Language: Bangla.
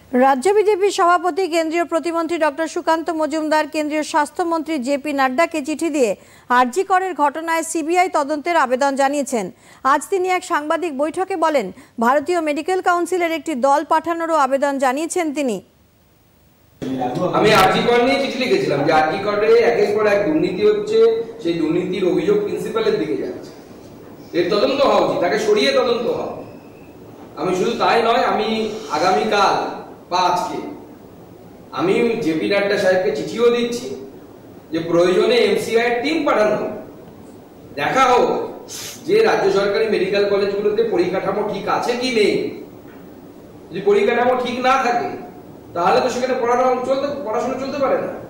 রাজ্য বিজেপি সভাপতি কেন্দ্রীয় প্রতিমন্ত্রী ডক্টর সুকান্ত মজুমদার কেন্দ্রীয় স্বাস্থ্যমন্ত্রী জেপি নাড্ডাকে চিঠি দিয়ে আরজি করের ঘটনায় সিবিআই তদন্তের আবেদন জানিয়েছেন। আজ তিনি এক সাংবাদিক বৈঠকে বলেন, ভারতীয় মেডিকেল কাউন্সিলের একটি দল পাঠানোরও আবেদন জানিয়েছেন তিনি। আমি আরজি কর নিয়ে চিঠি লিখেছিলাম যে আরজি করে একের পর এক দুর্নীতি হচ্ছে, সেই দুর্নীতির অভিযোগ প্রিন্সিপালের দিকে যাচ্ছে, এর তদন্ত হওয়া উচিত, তাকে সরিয়ে তদন্ত হওয়া। আমি শুধু তাই নয়, আমি আগামীকাল বা আজকে আমি জেপি নাড্ডা সাহেবকে চিঠিও দিচ্ছি যে প্রয়োজনে এমসিআই এর টিম পাঠানো হোক, দেখা হোক যে রাজ্য সরকারি মেডিকেল কলেজগুলোতে পরিকাঠামো ঠিক আছে কি নেই। যদি পরিকাঠামো ঠিক না থাকে তাহলে তো সেখানে পড়াশোনা চলতে পারে না।